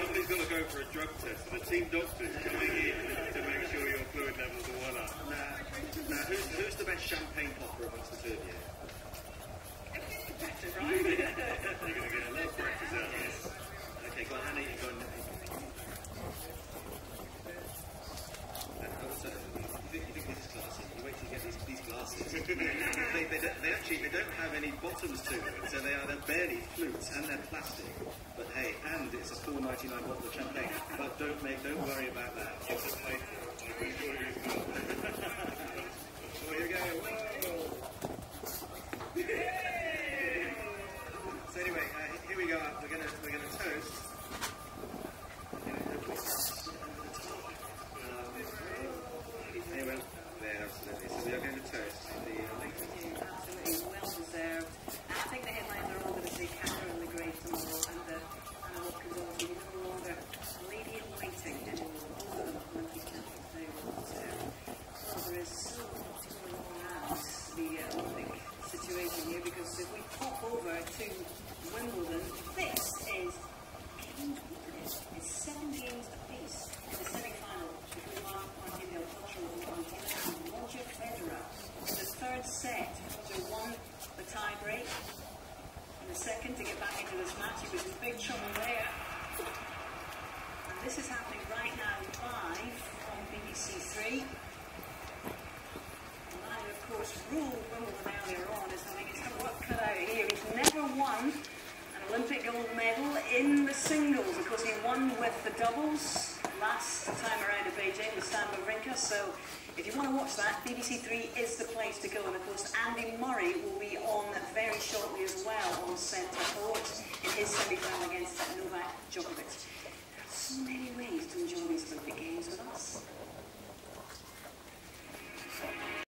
somebody's got to go for a drug test, and the team doctor's coming in to make sure your fluid levels are well up. Now, who's the best champagne popper amongst the two of you? Better, right? You're going to get a lot of practice out of this. Okay, go on, Hannah, you go on. You think this is classy? You wait till you get these glasses. they don't have any bottoms to them, so they're barely flutes and they're plastic. But hey, and it's a $4.99 bottle of champagne. But don't worry about that. It's a play for it. I'm sure you're good. So here we go. Whoa! So anyway, here we go. We're gonna toast. Anyway, there, absolutely. So we are going to toast the Absolutely well deserved. And I think the headlines are all going to say Catherine and the Great tomorrow, and Anna Watkins obviously no longer a lady in waiting anymore. Both of them Olympic champions now well deserved. Well, there is so much going on around the Olympic situation here, because if we pop over to Wimbledon, this is it's 7 games apiece in the semi-final between Martin Del Potro and Roger Federer. In the third set, Roger won the tie-break. In the second, to get back into this match, he was in big trouble there. And this is happening right now live on BBC Three. And I, of course, ruled Wimbledon earlier on as having his work cut out here. He's never won Olympic gold medal in the singles. Of course, he won with the doubles last time around at Beijing with Stan Wawrinka. So if you want to watch that, BBC Three is the place to go. And of course, Andy Murray will be on very shortly as well on centre court in his semi-final against Novak Djokovic. There are so many ways to enjoy these Olympic Games with us.